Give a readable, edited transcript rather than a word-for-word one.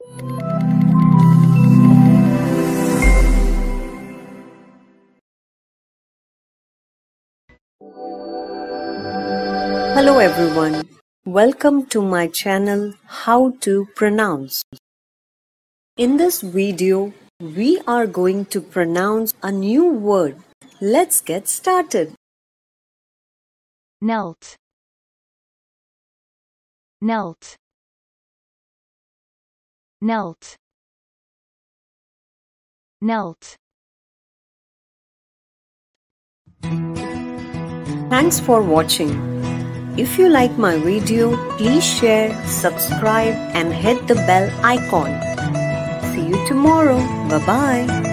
Hello everyone, welcome to my channel How to Pronounce. In this video, we are going to pronounce a new word. Let's get started. Knelt. Knelt. Knelt. Knelt. Thanks for watching. If you like my video, please share, subscribe and hit the bell icon. See you tomorrow. Bye-bye.